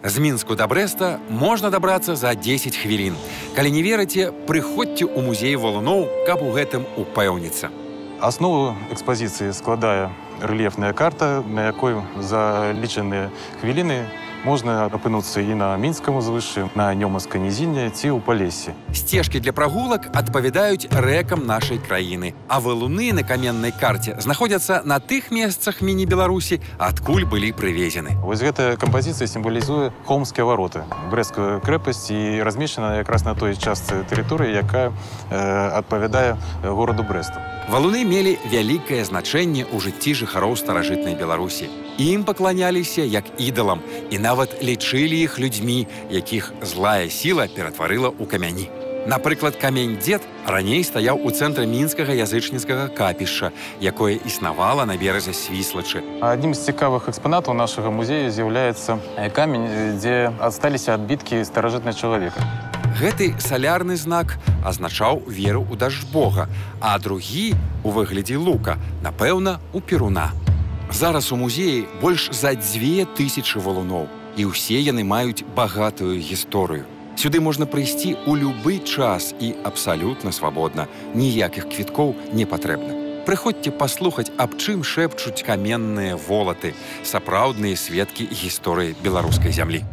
З Мінску да Брэста можна дабрацца за 10 хвілін. Калі не верыце, прыходзьце ў музей валуноў, каб у гэтым упэўніцца. Аснову экспазіцыі складае рэльефная карта, на якой за лічаныя хвіліны можна апынуцца і на Мінскім узвышшы, на Нёманскай нізіне ці ў Палессі. Сцежкі для прагулак адпавядаюць рэкам нашай краіны, а валуны на каменнай карце знаходзяцца на тых месцах міні-Беларусі, адкуль былі прывезены. Вось гэтая кампазіцыя сімвалізуе Холмскія вароты, брэсцкую крэпасць, і размешчана якраз на той частцы тэрыторыі, якая адпавядае гораду Брэсту. Валуны мелі вялікае значэнне ў жыцці жыхароў старажытнай Беларусі. Ім пакланяліся як ідалам і нават лічылі іх людзьмі, якіх злая сіла ператварыла ў камяні. Напрыклад, камень-дзед раней стаяў у цэнтры мінскага язычніцкага капішча, якое існавала на беразе Свіслачы. Аднім з цікавых экспанатаў нашага музея з'яўляецца камень, дзе асталіся адбіткі старажытнага чалавека. Гэты салярны знак азначаў веру ў дажбога, а другі у выглядзе лука, напэўна, у перуна. Зараз у музеі больш за 2000 валуноў, і ўсе яны маюць багатую гісторыю. Сюды можна прыйсці ў любы час і абсалютна свабодна. Ніякіх квіткоў не патрэбна. Прыходзьце паслухаць, аб чым шэпчуць каменныя волаты, сапраўдныя сведкі гісторыі беларускай зямлі.